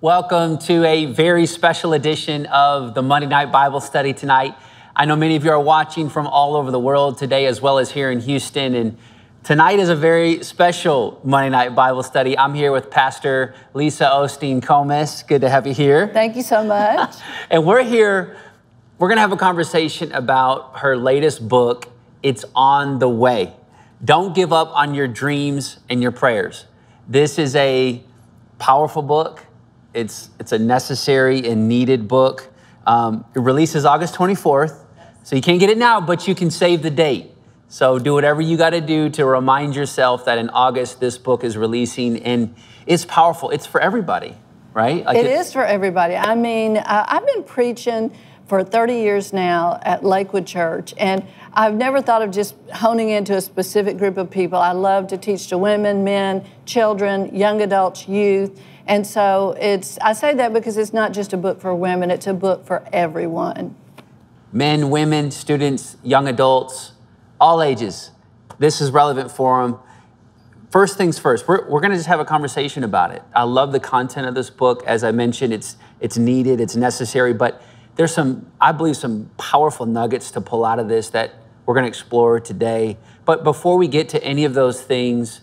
Welcome to a very special edition of the Monday Night Bible Study tonight. I know many of you are watching from all over the world today, as well as here in Houston. And tonight is a very special Monday Night Bible Study. I'm here with Pastor Lisa Osteen Comas. Good to have you here. Thank you so much. And we're here, we're going to have a conversation about her latest book, It's on the Way. Don't give up on your dreams and your prayers. This is a powerful book. It's a necessary and needed book. It releases August 24th, so you can't get it now, but you can save the date. So do whatever you got to do to remind yourself that in August, this book is releasing, and it's powerful. It's for everybody, right? It is for everybody. I mean, I've been preaching for 30 years now at Lakewood Church, and I've never thought of just honing into a specific group of people. I love to teach to women, men, children, young adults, youth. And so I say that because it's not just a book for women, it's a book for everyone. Men, women, students, young adults, all ages. This is relevant for them. First things first, we're going to just have a conversation about it. I love the content of this book. As I mentioned, it's needed, it's necessary, but there's I believe some powerful nuggets to pull out of this that we're going to explore today. But before we get to any of those things,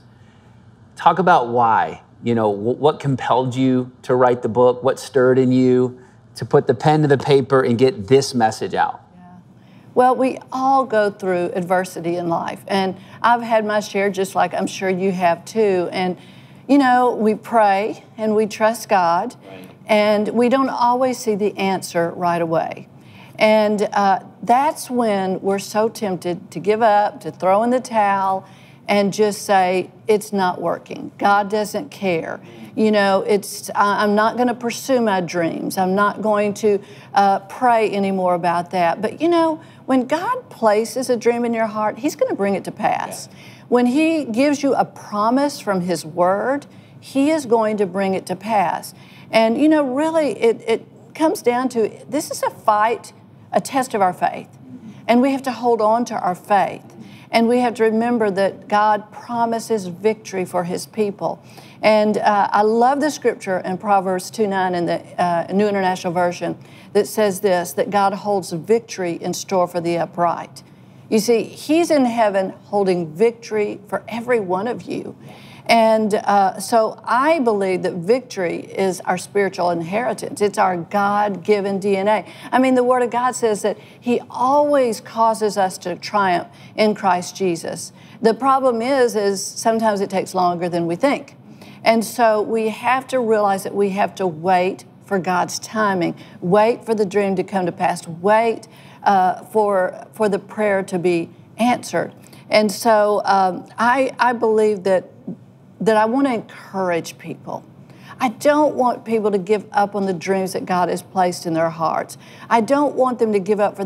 talk about why. You know, what compelled you to write the book? What stirred in you to put the pen to the paper and get this message out? Yeah. Well, we all go through adversity in life. And I've had my share, just like I'm sure you have too. And, you know, we pray and we trust God. Right. And we don't always see the answer right away. And that's when we're so tempted to give up, to throw in the towel, and just say, it's not working. God doesn't care. You know, I'm not going to pursue my dreams. I'm not going to pray anymore about that. But, you know, when God places a dream in your heart, He's going to bring it to pass. Yeah. When He gives you a promise from His Word, He is going to bring it to pass. And, you know, really, it comes down to, this is a fight, a test of our faith. And we have to hold on to our faith. And we have to remember that God promises victory for His people. And I love the scripture in Proverbs 2:9 in the New International Version that says this, that God holds victory in store for the upright. You see, He's in heaven holding victory for every one of you. And so I believe that victory is our spiritual inheritance. It's our God-given DNA. I mean, the Word of God says that He always causes us to triumph in Christ Jesus. The problem is sometimes it takes longer than we think. And so we have to realize that we have to wait for God's timing, wait for the dream to come to pass, wait for the prayer to be answered. And so I believe that I want to encourage people. I don't want people to give up on the dreams that God has placed in their hearts. I don't want them to give up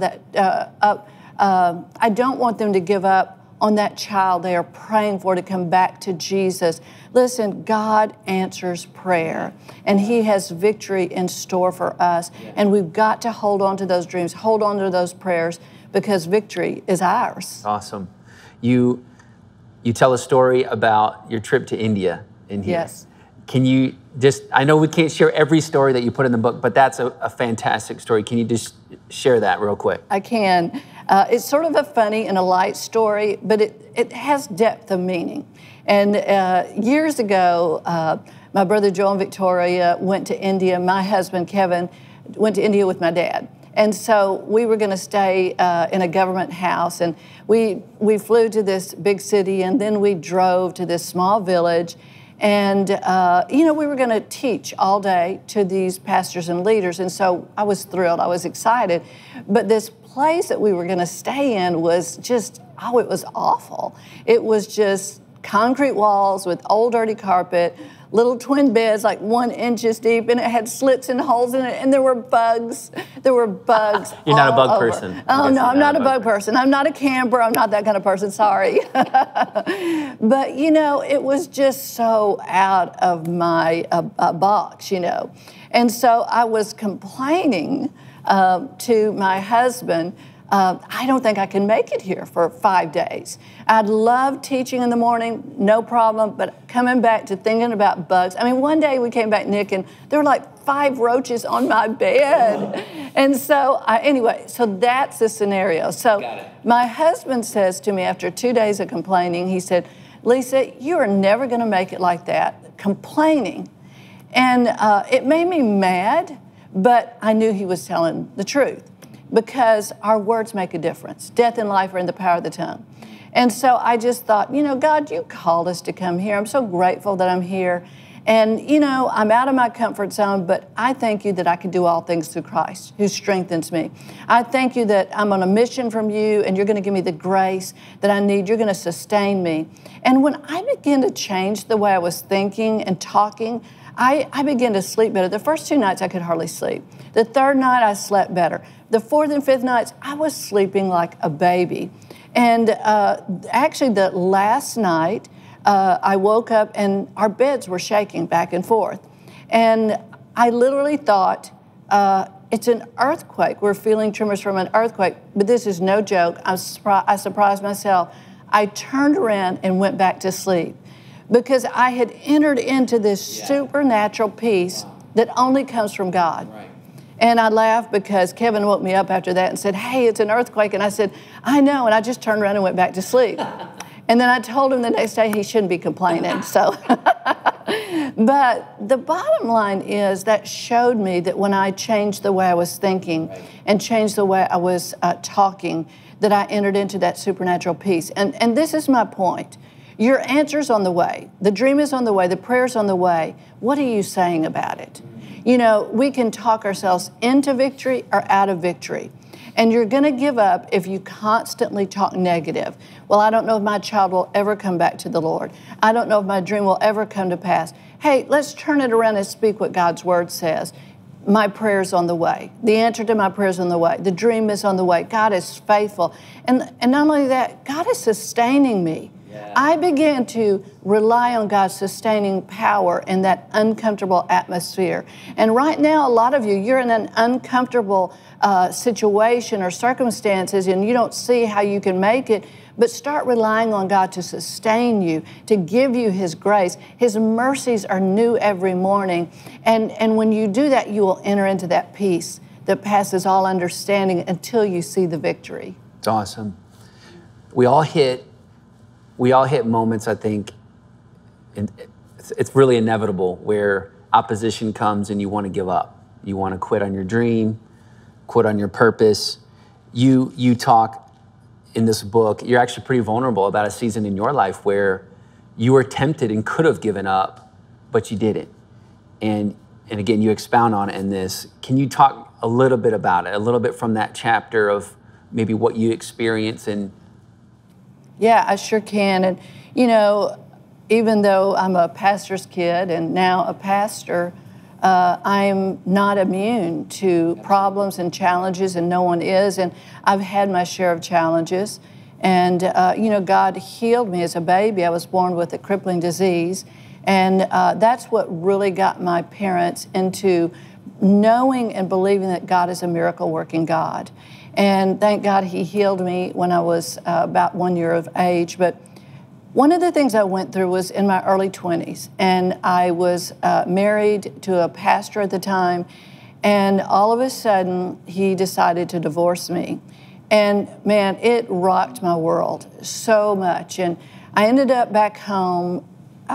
I don't want them to give up on that child they are praying for to come back to Jesus. Listen, God answers prayer, and He has victory in store for us. And we've got to hold on to those dreams, hold on to those prayers, because victory is ours. Awesome. You tell a story about your trip to India in here. Yes. Can you I know we can't share every story that you put in the book, but that's a fantastic story. Can you just share that real quick? I can. It's sort of a funny and a light story, but it has depth of meaning. And years ago, my brother Joel and Victoria went to India. My husband, Kevin, went to India with my dad. And so we were going to stay in a government house, and we flew to this big city, and then we drove to this small village. And, you know, we were going to teach all day to these pastors and leaders. And so I was thrilled. I was excited. But this place that we were going to stay in was just, it was awful. It was just concrete walls with old dirty carpet, little twin beds like 1 inch deep, and it had slits and holes in it, and there were bugs. There were bugs. You're not a bug over. person. Oh, no, I'm not a bug person. I'm not a camper. I'm not that kind of person. Sorry. But, you know, it was just so out of my box, you know. And so I was complaining to my husband I don't think I can make it here for 5 days. I'd love teaching in the morning, no problem, but coming back to thinking about bugs. I mean, one day we came back, Nick, and there were like 5 roaches on my bed. And so, anyway, so that's the scenario. So my husband says to me after 2 days of complaining, he said, Lisa, you are never going to make it like that, complaining. And it made me mad, but I knew he was telling the truth, because our words make a difference. Death and life are in the power of the tongue. And so I just thought, you know, God, you called us to come here. I'm so grateful that I'm here. And, you know, I'm out of my comfort zone, but I thank you that I can do all things through Christ, who strengthens me. I thank you that I'm on a mission from you, and you're going to give me the grace that I need. You're going to sustain me. And when I began to change the way I was thinking and talking, I began to sleep better. The first 2 nights, I could hardly sleep. The third night, I slept better. The fourth and fifth nights, I was sleeping like a baby. And actually, the last night, I woke up and our beds were shaking back and forth. And I literally thought, it's an earthquake. We're feeling tremors from an earthquake. But this is no joke. I surprised myself. I turned around and went back to sleep, because I had entered into this supernatural peace that only comes from God. Right. And I laughed because Kevin woke me up after that and said, hey, it's an earthquake. And I said, I know. And I just turned around and went back to sleep. And then I told him the next day he shouldn't be complaining. So, but the bottom line is that showed me that when I changed the way I was thinking and changed the way I was talking, that I entered into that supernatural peace. And this is my point. Your answer's on the way. The dream is on the way. The prayer's on the way. What are you saying about it? You know, we can talk ourselves into victory or out of victory. And you're going to give up if you constantly talk negative. Well, I don't know if my child will ever come back to the Lord. I don't know if my dream will ever come to pass. Hey, let's turn it around and speak what God's word says. My prayer's on the way. The answer to my prayer's on the way. The dream is on the way. God is faithful. And not only that, God is sustaining me. I began to rely on God's sustaining power in that uncomfortable atmosphere. And right now, a lot of you, you're in an uncomfortable situation or circumstances, and you don't see how you can make it, but start relying on God to sustain you, to give you His grace. His mercies are new every morning. And when you do that, you will enter into that peace that passes all understanding until you see the victory. It's awesome. We all hit moments, I think, and it's really inevitable, where opposition comes and you want to give up. You want to quit on your dream, quit on your purpose. You talk in this book, you're actually pretty vulnerable about a season in your life where you were tempted and could have given up, but you didn't. And again, you expound on it in this. Can you talk a little bit about it, a little bit from that chapter of maybe what you experienced? And yeah, I sure can. And, you know, even though I'm a pastor's kid and now a pastor, I'm not immune to problems and challenges, and no one is. And I've had my share of challenges. And, you know, God healed me as a baby. I was born with a crippling disease. And that's what really got my parents into knowing and believing that God is a miracle-working God. And thank God He healed me when I was about 1 year of age. But one of the things I went through was in my early 20s. And I was married to a pastor at the time. And all of a sudden, he decided to divorce me. And man, it rocked my world so much. And I ended up back home.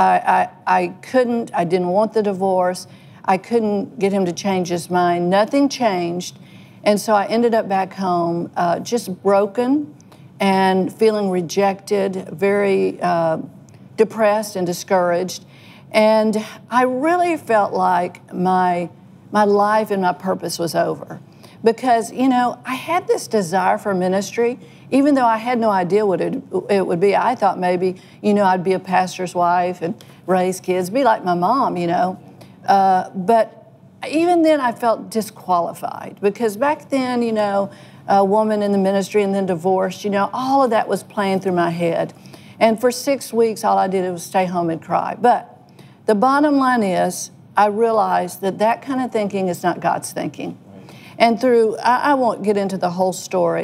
I didn't want the divorce. I couldn't get him to change his mind. Nothing changed. And so I ended up back home just broken and feeling rejected, very depressed and discouraged. And I really felt like my life and my purpose was over. Because, you know, I had this desire for ministry, even though I had no idea what it would be. I thought maybe, you know, I'd be a pastor's wife and raise kids, be like my mom, you know. But even then I felt disqualified, because back then, you know, a woman in the ministry and then divorced, you know, all of that was playing through my head. And for 6 weeks, all I did was stay home and cry. But the bottom line is, I realized that that kind of thinking is not God's thinking. And through, I won't get into the whole story,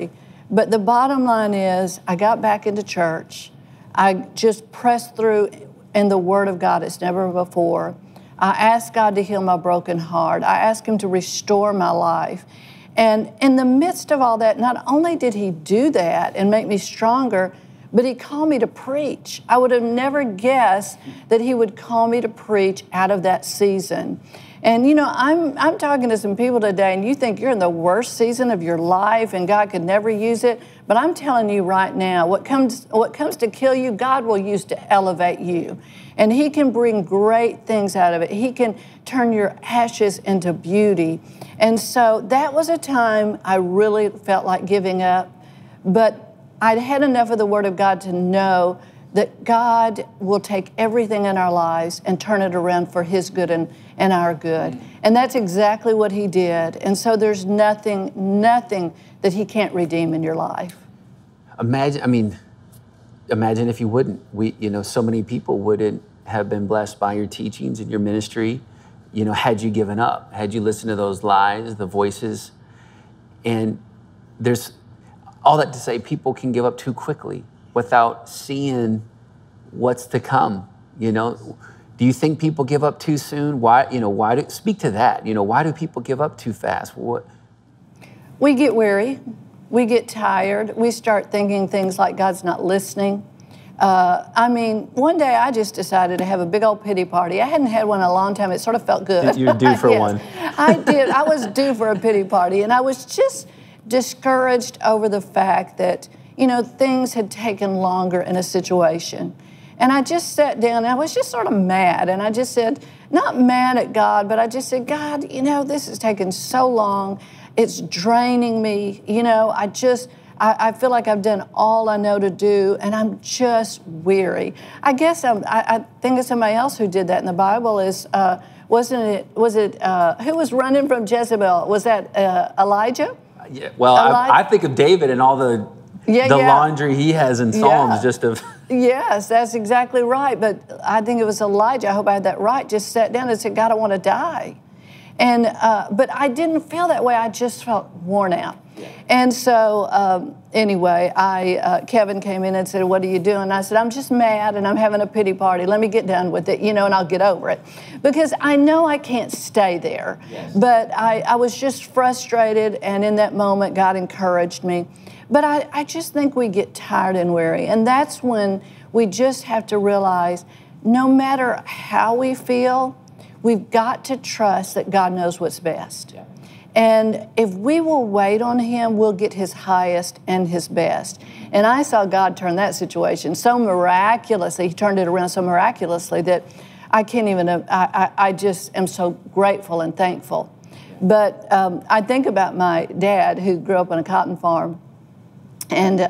But the bottom line is, I got back into church. I just pressed through in the Word of God as never before. I asked God to heal my broken heart. I asked Him to restore my life. And in the midst of all that, not only did He do that and make me stronger, but He called me to preach. I would have never guessed that He would call me to preach out of that season. And you know, I'm talking to some people today, and you think you're in the worst season of your life and God could never use it. But I'm telling you right now, what comes to kill you, God will use to elevate you. And He can bring great things out of it. He can turn your ashes into beauty. And so that was a time I really felt like giving up. But I'd had enough of the Word of God to know that God will take everything in our lives and turn it around for His good and our good. And that's exactly what He did. And so there's nothing that He can't redeem in your life. Imagine if you wouldn't. So many people wouldn't have been blessed by your teachings and your ministry, had you given up, had you listened to those lies, the voices. And there's all that to say, people can give up too quickly without seeing what's to come. Do you think people give up too soon? Why speak to that? Why do people give up too fast? What? We get weary. We get tired. We start thinking things like God's not listening. One day I just decided to have a big old pity party. I hadn't had one in a long time. It sort of felt good. You're due for one. I did. I was due for a pity party. And I was just discouraged over the fact that, things had taken longer in a situation. And I just sat down and I was just sort of mad. And I just said, not mad at God, but I just said, God, this has taken so long. It's draining me. I feel like I've done all I know to do, and I'm just weary. I guess I think of somebody else who did that in the Bible is, who was running from Jezebel? Was that Elijah? Yeah. Well, I think of David and all the laundry he has in Psalms Yes, that's exactly right. But I think it was Elijah, I hope I had that right, just sat down and said, God, I want to die. And but I didn't feel that way. I just felt worn out. Yeah. And so anyway, Kevin came in and said, what are you doing? And I said, I'm just mad and I'm having a pity party. Let me get done with it, and I'll get over it. Because I know I can't stay there. Yes. But I was just frustrated, and in that moment, God encouraged me. But I just think we get tired and weary. And that's when we just have to realize, no matter how we feel, we've got to trust that God knows what's best. Yeah. And if we will wait on Him, we'll get His highest and His best. And I saw God turn that situation so miraculously. He turned it around so miraculously that I can't even, I just am so grateful and thankful. But I think about my dad, who grew up on a cotton farm. And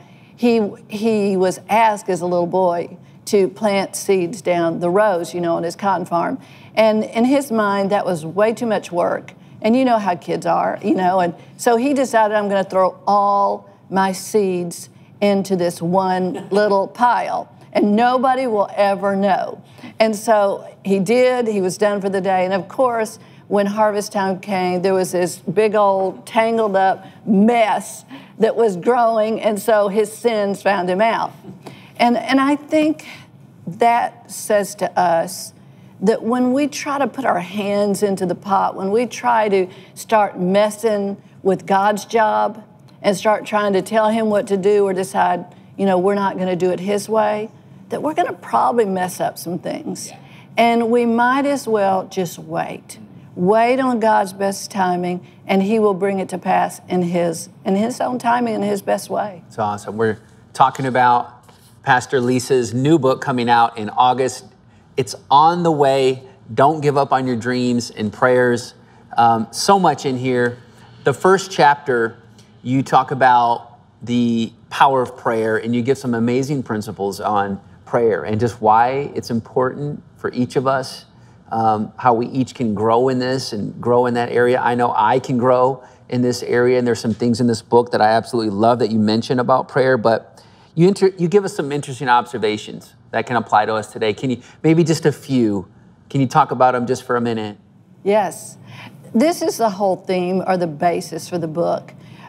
he was asked as a little boy to plant seeds down the rows, on his cotton farm. And in his mind, that was way too much work. And you know how kids are, And so he decided, I'm going to throw all my seeds into this one little pile, and nobody will ever know. And so he did. He was done for the day. And of course, when harvest time came, there was this big old tangled up mess that was growing, and so his sins found him out. And I think that says to us that when we try to put our hands into the pot, when we try to start messing with God's job and start trying to tell Him what to do or decide, we're not going to do it His way, that we're going to probably mess up some things. Yeah. And we might as well just wait. Wait on God's best timing, and He will bring it to pass in His own timing, in His best way. It's awesome. We're talking about Pastor Lisa's new book coming out in August. It's on the way. Don't give up on your dreams and prayers. So much in here. The first chapter, you talk about the power of prayer, and you give some amazing principles on prayer and just why it's important for each of us. How we each can grow in this and grow in that area. I know I can grow in this area, and there's some things in this book that I absolutely love that you mention about prayer, but you give us some interesting observations that can apply to us today. Can you, maybe just a few, can you talk about them just for a minute? Yes. This is the whole theme or the basis for the book.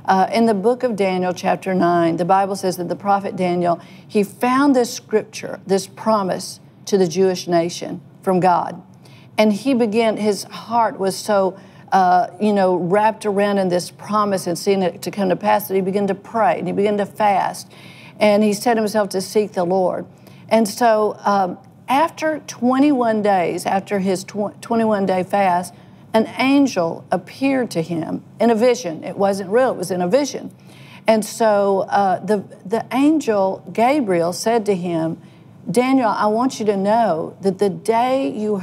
In the book of Daniel, chapter 9, the Bible says that the prophet Daniel, he found this scripture, this promise to the Jewish nation from God. And his heart was so, wrapped around in this promise and seeing it to come to pass that he began to pray and he began to fast. And he set himself to seek the Lord. And so after 21 days, after his 21-day fast, an angel appeared to him in a vision. It wasn't real, it was in a vision. And so the angel Gabriel said to him, Daniel, I want you to know that the day you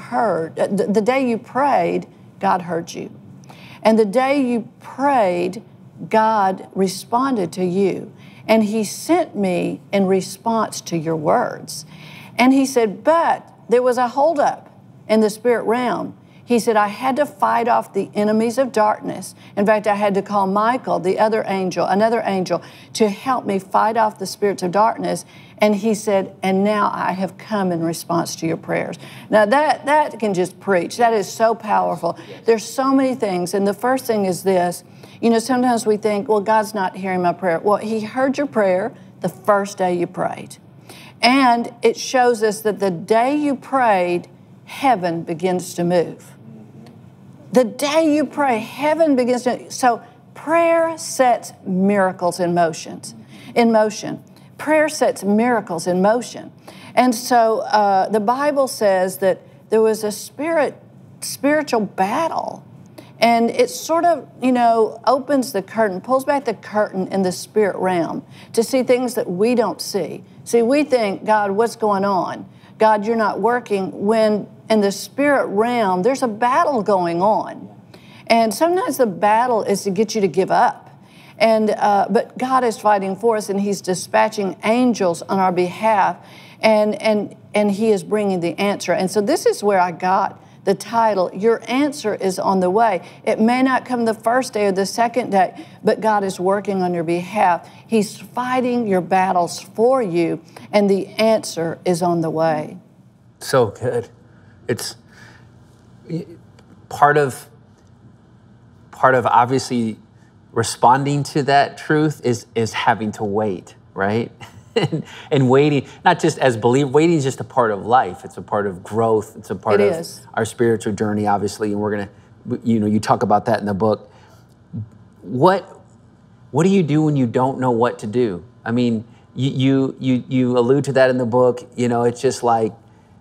prayed, God heard you. And the day you prayed, God responded to you. And he sent me in response to your words. And he said, but there was a holdup in the spirit realm. He said, I had to fight off the enemies of darkness. In fact, I had to call Michael, another angel, to help me fight off the spirits of darkness. And he said, and now I have come in response to your prayers. Now that can just preach. That is so powerful. Yes. There's so many things. And the first thing is this. Sometimes we think, well, God's not hearing my prayer. Well, he heard your prayer the first day you prayed. And it shows us that the day you prayed, heaven begins to move. The day you pray, heaven begins to. So prayer sets miracles in motion. Prayer sets miracles in motion. And so the Bible says that there was a spiritual battle. And it sort of, opens the curtain, pulls back the curtain in the spirit realm to see things that we don't see. See, we think, God, what's going on? God, you're not working, when in the spirit realm, there's a battle going on. And sometimes the battle is to get you to give up. But God is fighting for us, and he's dispatching angels on our behalf, and he is bringing the answer. And so this is where I got the title, Your Answer is on the Way. It may not come the first day or the second day, but God is working on your behalf. He's fighting your battles for you, and the answer is on the way. So good. It's part of obviously responding to that truth is having to wait, right? And waiting, not just as believers, waiting is just a part of life. It's a part of growth. It's a part of our spiritual journey, obviously. And we're going to, you talk about that in the book. What do you do when you don't know what to do? I mean, you allude to that in the book. It's just like,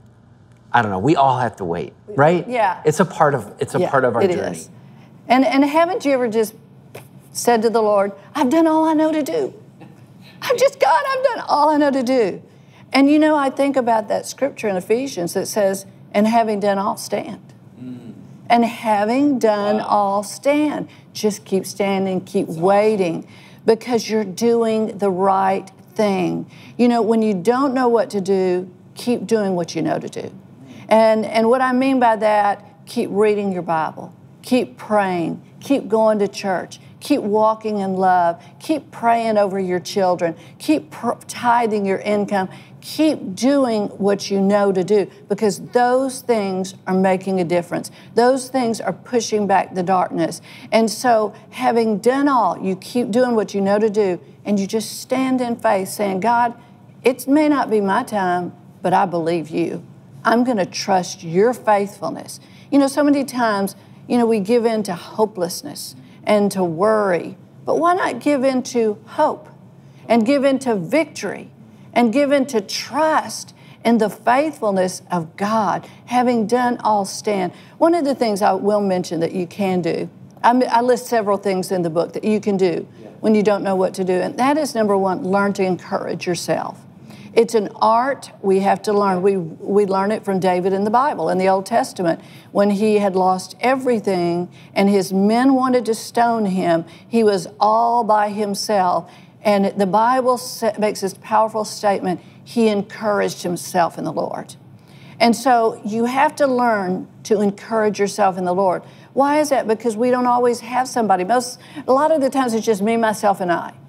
I don't know, we all have to wait, right? Yeah. It's a part of our journey. Is. And haven't you ever just said to the Lord, I've done all I know to do. I've done all I know to do. And I think about that scripture in Ephesians that says, and having done all, stand. And having done all, stand. Just keep standing, keep waiting, because you're doing the right thing. When you don't know what to do, keep doing what you know to do. And what I mean by that, keep reading your Bible, keep praying, keep going to church, keep walking in love, keep praying over your children, keep tithing your income, keep doing what you know to do, because those things are making a difference. Those things are pushing back the darkness. And so having done all, you keep doing what you know to do, and you just stand in faith saying, God, it may not be my time, but I believe you. I'm going to trust your faithfulness. So many times, we give in to hopelessness and to worry. But why not give in to hope and give in to victory and give in to trust in the faithfulness of God, having done all, stand. One of the things I will mention that you can do, I list several things in the book that you can do when you don't know what to do. And that is, number one, learn to encourage yourself. It's an art we have to learn. We learn it from David in the Bible, in the Old Testament. When he had lost everything and his men wanted to stone him, he was all by himself. And the Bible makes this powerful statement, he encouraged himself in the Lord. And so you have to learn to encourage yourself in the Lord. Why is that? Because we don't always have somebody. A lot of the times it's just me, myself, and I.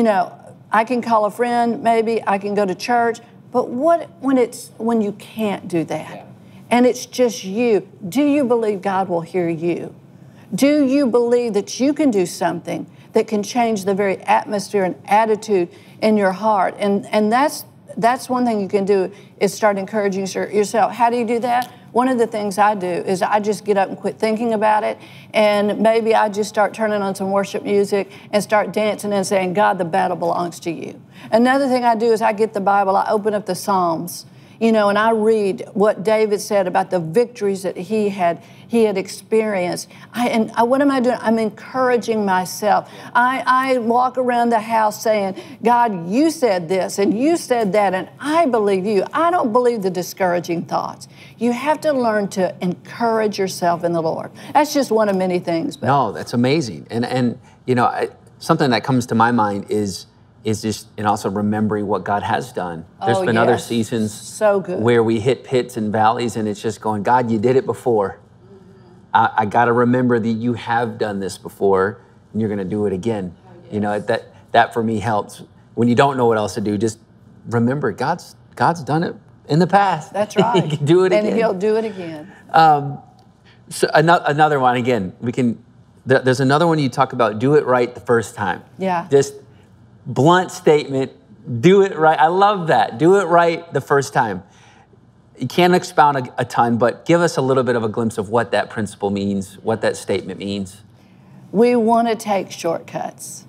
I can call a friend, maybe I can go to church, but when you can't do that, and it's just you, do you believe God will hear you? Do you believe that you can do something that can change the very atmosphere and attitude in your heart. And that's one thing you can do, is start encouraging yourself. How do you do that? One of the things I do is I just get up and quit thinking about it, and maybe I just start turning on some worship music and start dancing and saying, God, the battle belongs to you. Another thing I do is I get the Bible, I open up the Psalms, and I read what David said about the victories that he had experienced. What am I doing? I'm encouraging myself. I walk around the house saying, God, you said this and you said that, and I believe you. I don't believe the discouraging thoughts. You have to learn to encourage yourself in the Lord. That's just one of many things. But. No, that's amazing. And something that comes to my mind is just, and also remembering what God has done. There's been other seasons so good. Where we hit pits and valleys, and it's just going, God, you did it before. I got to remember that you have done this before, and you're going to do it again. That for me helps. When you don't know what else to do, just remember God's done it in the past. That's right. He can do it again. And He'll do it again. So another one, again, there's another one you talk about, do it right the first time. Yeah. Just blunt statement, do it right. I love that. Do it right the first time. You can't expound a ton, but give us a little bit of a glimpse of what that principle means, what that statement means. We want to take shortcuts,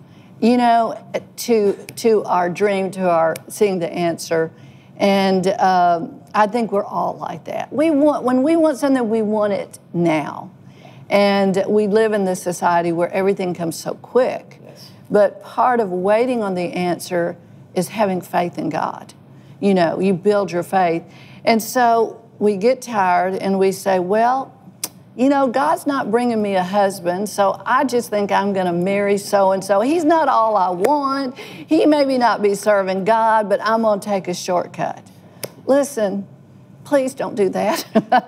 to our dream, to our seeing the answer. And I think we're all like that. When we want something, we want it now. And we live in this society where everything comes so quick. Yes. But part of waiting on the answer is having faith in God. You build your faith. And so we get tired and we say, well, God's not bringing me a husband, so I just think I'm going to marry so-and-so. He's not all I want. He maybe not be serving God, but I'm going to take a shortcut. Listen, please don't do that.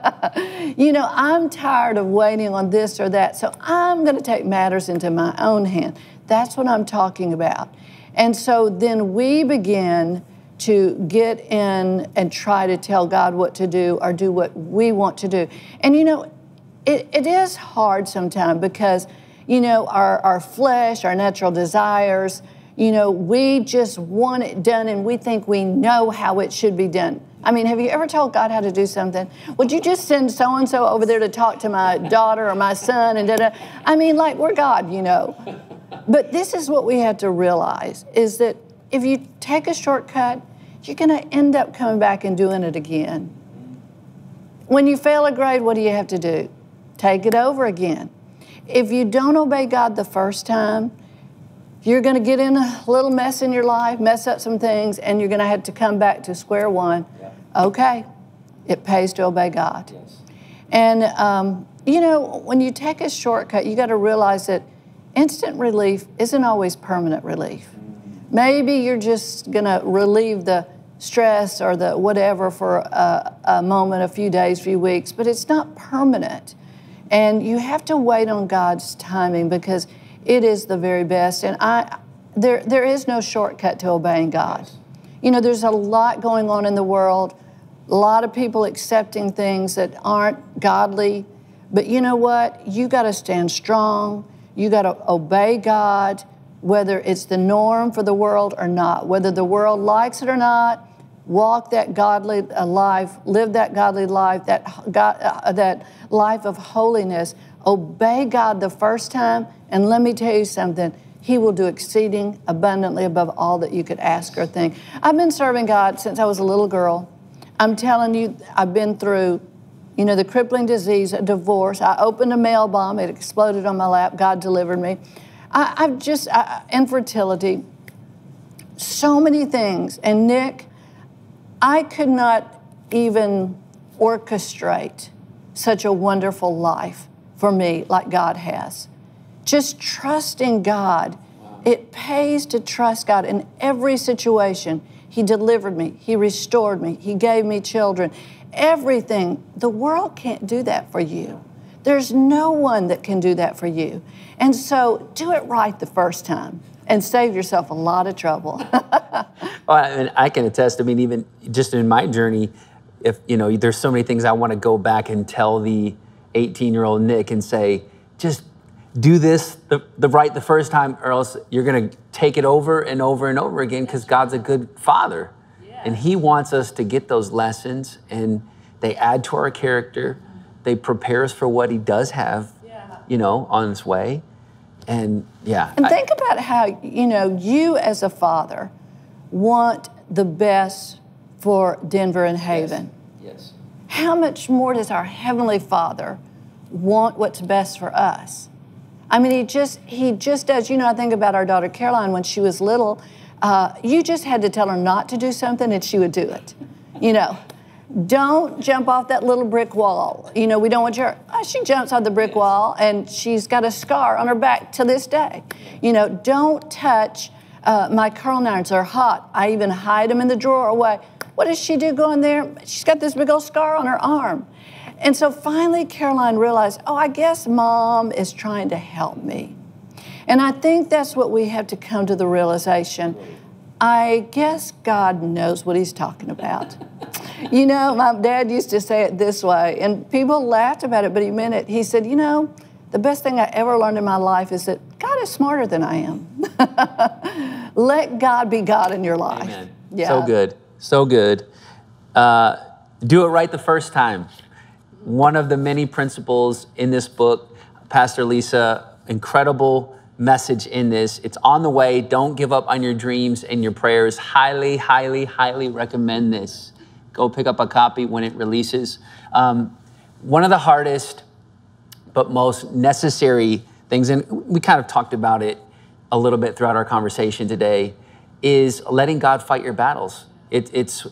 I'm tired of waiting on this or that, so I'm going to take matters into my own hand. That's what I'm talking about. And so then we begin to get in and try to tell God what to do or do what we want to do. And it is hard sometimes because, our flesh, our natural desires, we just want it done and we think we know how it should be done. I mean, have you ever told God how to do something? Would you just send so-and-so over there to talk to my daughter or my son and da-da? I mean, like, we're God, But this is what we have to realize, is that if you take a shortcut, you're going to end up coming back and doing it again. When you fail a grade, what do you have to do? Take it over again. If you don't obey God the first time, you're going to get in a little mess in your life, mess up some things, and you're going to have to come back to square one. Yeah. Okay, it pays to obey God. Yes. And, when you take a shortcut, you got to realize that instant relief isn't always permanent relief. Maybe you're just going to relieve the stress or the whatever for a moment, a few days, few weeks, but it's not permanent. And you have to wait on God's timing because it is the very best. And there is no shortcut to obeying God. There's a lot going on in the world, a lot of people accepting things that aren't godly. But you know what? You got to stand strong. You got to obey God, whether it's the norm for the world or not, whether the world likes it or not. Walk that godly life, live that godly life, that life of holiness. Obey God the first time, and let me tell you something, He will do exceeding abundantly above all that you could ask or think. I've been serving God since I was a little girl. I'm telling you, I've been through, the crippling disease, a divorce. I opened a mail bomb, it exploded on my lap, God delivered me. Infertility, so many things. And Nick, I could not even orchestrate such a wonderful life for me like God has. Just trusting God. It pays to trust God in every situation. He delivered me. He restored me. He gave me children. Everything. The world can't do that for you. There's no one that can do that for you. And so do it right the first time and save yourself a lot of trouble. Well, I can attest, even just in my journey, if, there's so many things I want to go back and tell the 18-year-old Nick and say, just do this the right the first time, or else you're going to take it over and over and over again, because God's a good father. And he wants us to get those lessons, and they add to our character. They prepare us for what he does have, on his way. And And think about how, you as a father want the best for Denver and Haven. Yes. How much more does our Heavenly Father want what's best for us? I mean, he just does. I think about our daughter Caroline when she was little. You just had to tell her not to do something and she would do it. Don't jump off that little brick wall. We don't want you. She jumps on the brick wall and she's got a scar on her back to this day. Don't touch my curling irons. They're hot. I even hide them in the drawer away. What does she do going there? She's got this big old scar on her arm. And so finally Caroline realized, I guess Mom is trying to help me. And I think that's what we have to come to the realization. I guess God knows what he's talking about. My dad used to say it this way, and people laughed about it, but he meant it. He said, the best thing I ever learned in my life is that God is smarter than I am. Let God be God in your life. Amen. Yeah. So good. So good. Do it right the first time. One of the many principles in this book, Pastor Lisa, incredible message in this. It's on the way. Don't give up on your dreams and your prayers. Highly, highly, highly recommend this. Go pick up a copy when it releases. One of the hardest but most necessary things, and we kind of talked about it a little bit throughout our conversation today, is letting God fight your battles. It's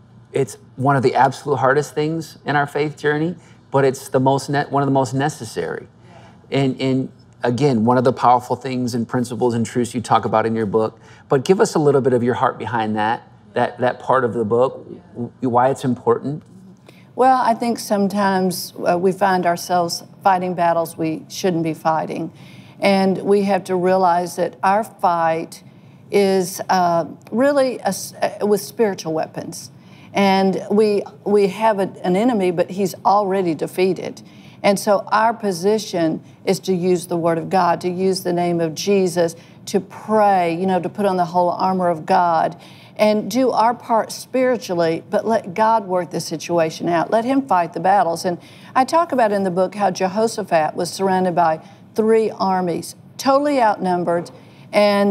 one of the absolute hardest things in our faith journey, but it's one of the most necessary. And again, one of the powerful things and principles and truths you talk about in your book. But give us a little bit of your heart behind that part of the book, why it's important. Well, I think sometimes we find ourselves fighting battles we shouldn't be fighting. And we have to realize that our fight is really with spiritual weapons. And we have an enemy, but he's already defeated. And so our position is to use the Word of God, to use the name of Jesus, to pray, to put on the whole armor of God, and do our part spiritually, but let God work the situation out. Let him fight the battles. And I talk about in the book how Jehoshaphat was surrounded by 3 armies, totally outnumbered. And,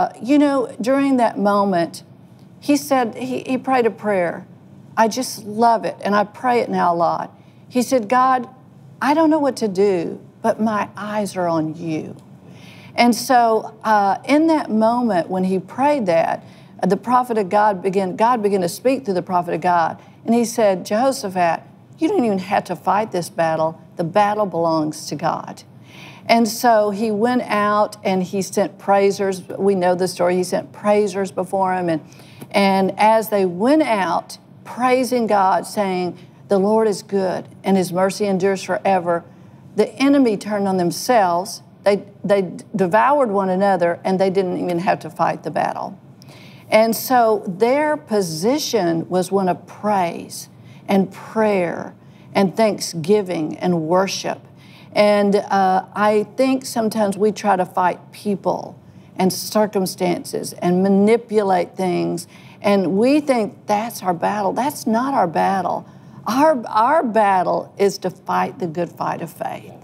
during that moment, he said, he prayed a prayer. I just love it, and I pray it now a lot. He said, God, I don't know what to do, but my eyes are on you. And so in that moment when he prayed that, the prophet of God began to speak through the prophet of God. And he said, Jehoshaphat, you don't even have to fight this battle. The battle belongs to God. And so he went out and he sent praisers. We know the story. He sent praisers before him. And as they went out praising God, saying, the Lord is good and his mercy endures forever, the enemy turned on themselves. They devoured one another, and they didn't even have to fight the battle. And so their position was one of praise and prayer and thanksgiving and worship. And I think sometimes we try to fight people and circumstances and manipulate things, and we think that's our battle. That's not our battle. Our battle is to fight the good fight of faith.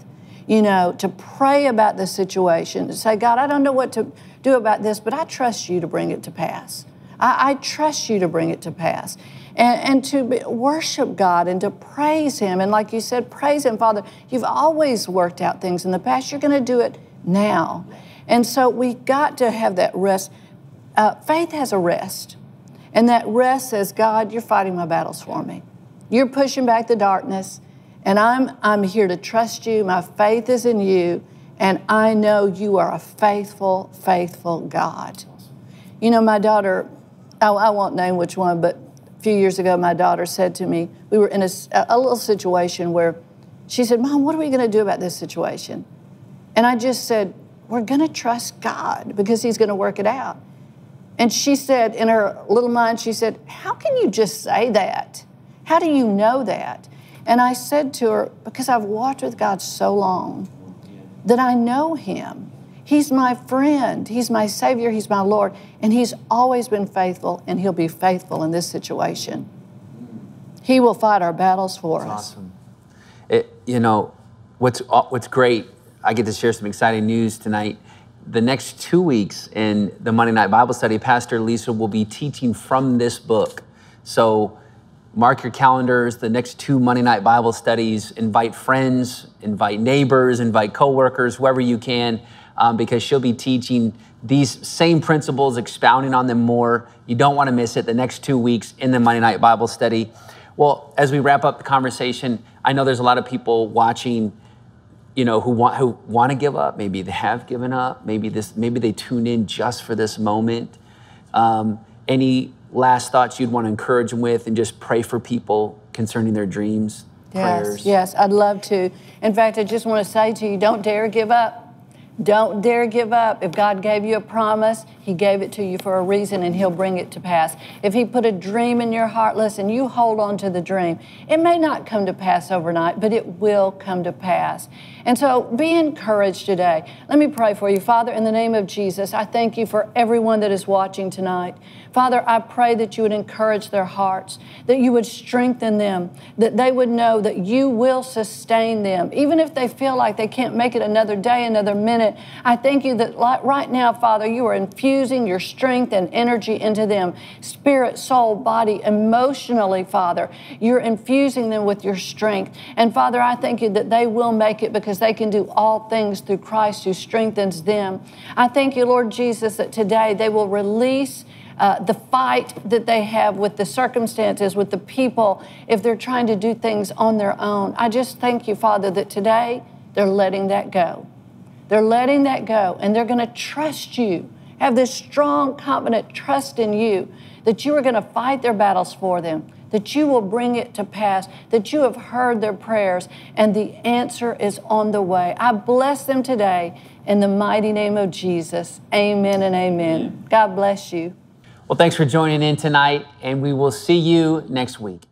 To pray about the situation, to say, God, I don't know what to do about this, but I trust you to bring it to pass. I trust you to bring it to pass. And to worship God and to praise him. And like you said, praise him, Father. You've always worked out things in the past. You're going to do it now. And so we got to have that rest. Faith has a rest. And that rest says, God, you're fighting my battles for me. You're pushing back the darkness. And I'm here to trust you. My faith is in you. And I know you are a faithful, faithful God. My daughter, I won't name which one, but a few years ago, my daughter said to me, we were in a little situation where she said, Mom, what are we going to do about this situation? And I just said, we're going to trust God because he's going to work it out. And she said, in her little mind, she said, how can you just say that? How do you know that? And I said to her, because I've walked with God so long, that I know him. He's my friend. He's my Savior. He's my Lord. And he's always been faithful, and he'll be faithful in this situation. He will fight our battles for us. Awesome. What's great, I get to share some exciting news tonight. The next 2 weeks in the Monday Night Bible Study, Pastor Lisa will be teaching from this book. So mark your calendars, the next 2 Monday Night Bible Studies. Invite friends, invite neighbors, invite coworkers, whoever you can, because she'll be teaching these same principles, expounding on them more. You don't want to miss it, the next 2 weeks in the Monday Night Bible Study. Well, as we wrap up the conversation, I know there's a lot of people watching, who want to give up. Maybe they have given up. Maybe they tuned in just for this moment. Any last thoughts you'd want to encourage them with, and just pray for people concerning their dreams, prayers? Yes, I'd love to. In fact, I just want to say to you, don't dare give up. Don't dare give up. If God gave you a promise, he gave it to you for a reason, and he'll bring it to pass. If he put a dream in your heart, listen, you hold on to the dream. It may not come to pass overnight, but it will come to pass. And so be encouraged today. Let me pray for you. Father, in the name of Jesus, I thank you for everyone that is watching tonight. Father, I pray that you would encourage their hearts, that you would strengthen them, that they would know that you will sustain them. Even if they feel like they can't make it another day, another minute, I thank you that right now, Father, you are infusing your strength and energy into them, spirit, soul, body, emotionally, Father. You're infusing them with your strength. And Father, I thank you that they will make it because they can do all things through Christ who strengthens them. I thank you, Lord Jesus, that today they will release the fight that they have with the circumstances, with the people, if they're trying to do things on their own. I just thank you, Father, that today they're letting that go. They're letting that go, and they're going to trust you, have this strong, confident trust in you, that you are going to fight their battles for them, that you will bring it to pass, that you have heard their prayers, and the answer is on the way. I bless them today in the mighty name of Jesus. Amen and amen. God bless you. Well, thanks for joining in tonight, and we will see you next week.